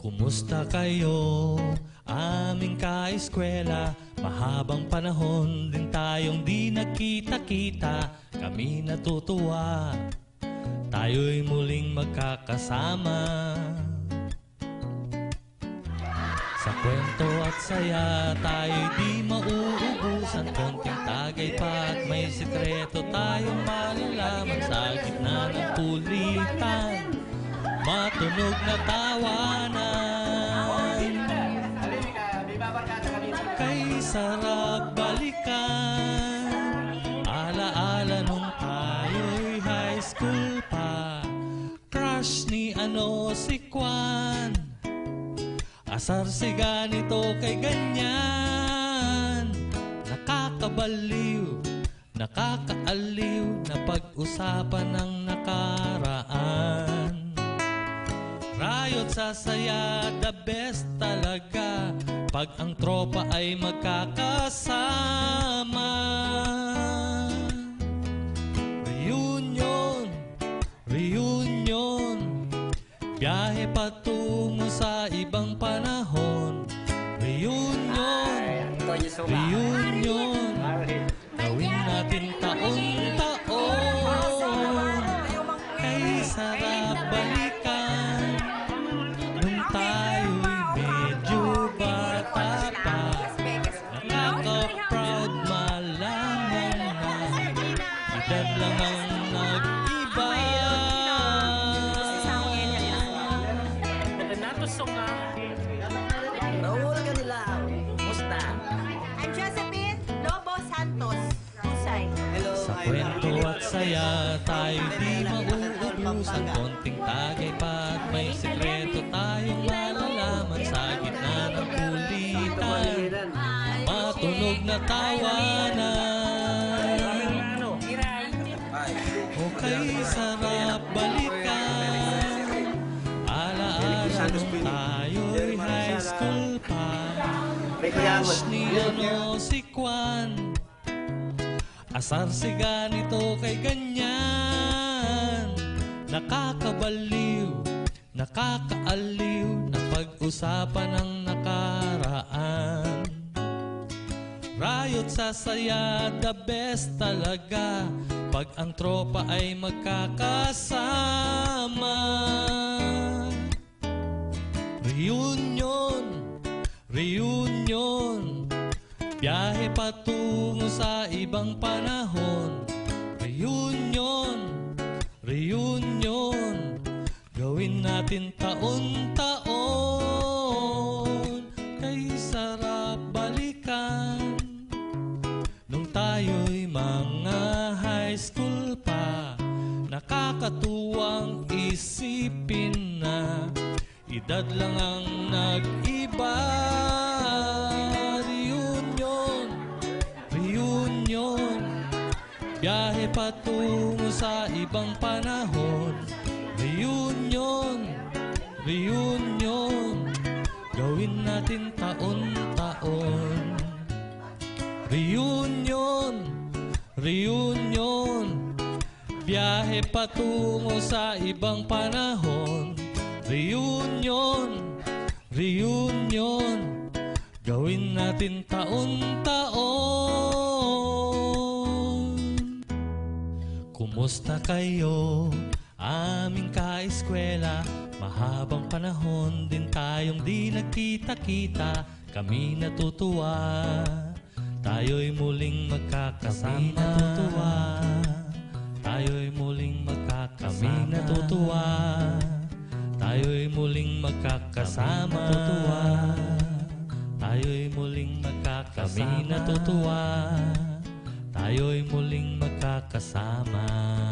Kumusta kayo, aming kaeskwela? Mahabang panahon din tayong di nagkita-kita. Kami natutuwa, tayo'y muling magkakasama. Sa kwento at saya, tayo'y di mauubusan. Konting tagay pa at may sikreto tayong malalaman. Sa gitna ng kulitan, matunog na tawanan. Kay sarap balikan, alaala nung tayo'y high school pa. Crush ni si Kwan, asar si ganito kay ganyan. Nakakabaliw, nakakaaliw na pag-usapan ng nakaraan. Rayot sa saya, the best talaga pag ang tropa ay magkakasama. Reunion, reunion, biyahe patungo sa ibang panahon. Reunion, reunion, gawin natin taon-taon. Kay sarap balikan nung tayo'y medyo bata pa. Nakaka-proud malaman na edad lang ang nag-iba. Raul Ganilao, musta? I'm Josephine Lobo Santos, Husay. Hello, Sa kwento at saya, tayo di mauubusan. Konting tagay pa at may sikreto tayong malalaman. Sa gitna ng kulitan, matunog na tawanan. O kay sarap balikan, alaala nung tayo'y high school pa. Crush ni si Kwan, asar si ganito kay ganyan. Nakakabaliw, nakakaaliw na pag-usapan ng nakaraan. Rayot sa saya, the best talaga pag ang tropa ay magkakasama. Reunion, reunion, biyahe patungo sa ibang panahon. Reunion, reunion, gawin natin taon-taon. Kay sarap balikan nung tayo'y mga high school pa. Nakakatuwang isipin na edad lang ang nag-iba. Reunion, reunion, biyahe patungo sa ibang panahon. Reunion, reunion, gawin natin taon-taon. Reunion, reunion, biyahe patungo sa ibang panahon. Reunion, reunion, gawin natin taon-taon. Kumusta kayo, aming kaeskwela? Mahabang panahon din tayong di nagkita-kita. Kami natutuwa, tayo'y muling magkakasama. Kami natutuwa, tayo'y muling magkakasama. Kami natutuwa, tayo'y muling magkakasama. Natutuwa, tayo'y muling magkakasama. Kami natutuwa, tayo'y muling magkakasama.